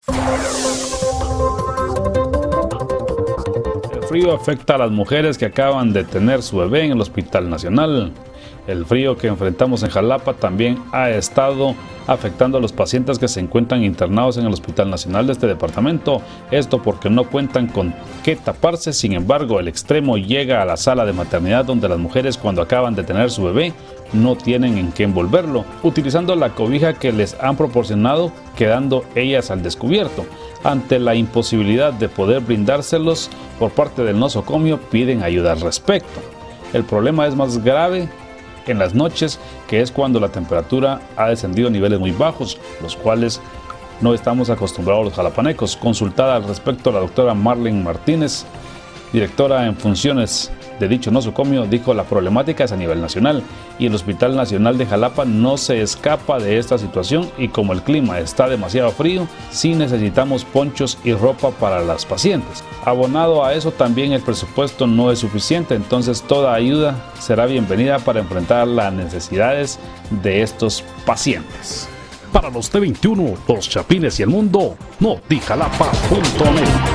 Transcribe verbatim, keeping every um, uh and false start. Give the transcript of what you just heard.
El frío afecta a las mujeres que acaban de tener su bebé en el Hospital Nacional. El frío que enfrentamos en Jalapa también ha estado afectando a los pacientes que se encuentran internados en el Hospital Nacional de este departamento. Esto porque no cuentan con qué taparse. Sin embargo, el extremo llega a la sala de maternidad, donde las mujeres, cuando acaban de tener su bebé, no tienen en qué envolverlo, utilizando la cobija que les han proporcionado, quedando ellas al descubierto. Ante la imposibilidad de poder brindárselos por parte del nosocomio, piden ayuda al respecto. El problema es más grave en las noches, que es cuando la temperatura ha descendido a niveles muy bajos, los cuales no estamos acostumbrados los jalapanecos. Consultada al respecto, la doctora Marlene Martínez, directora en funciones de dicho nosocomio, dijo: la problemática es a nivel nacional y el Hospital Nacional de Jalapa no se escapa de esta situación, y como el clima está demasiado frío, sí necesitamos ponchos y ropa para las pacientes. Abonado a eso, también el presupuesto no es suficiente, entonces toda ayuda será bienvenida para enfrentar las necesidades de estos pacientes. Para los T veintiuno, Los Chapines y el Mundo, Notijalapa punto net.